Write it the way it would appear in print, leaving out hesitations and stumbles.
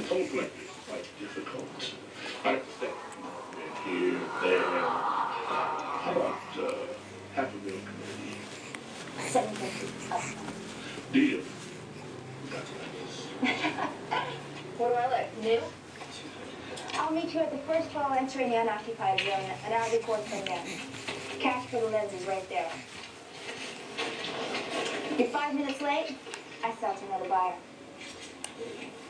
complex, like difficult. I understand. Here, there. How about half a meal committee? 750 up. Deal. That's nice. Where do I live? New? I'll meet you at the first floor entering the unoccupied room, and I'll report from there. Cash for the lens is right there. You're 5 minutes late, I sell to another buyer.